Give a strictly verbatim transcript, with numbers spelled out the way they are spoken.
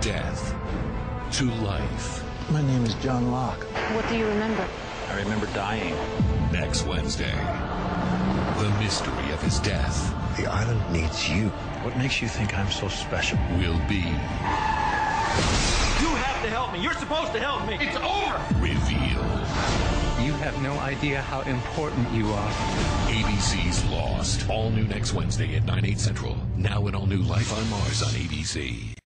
death to life. My name is John Locke. What do you remember? I remember dying. Next Wednesday, the mystery of his death The island needs you. What makes you think I'm so special? will be You have to help me. You're supposed to help me. It's over. revealed. You have no idea how important you are. A B C's Lost. All new next Wednesday at nine, eight central. Now in all new Life on Mars on A B C.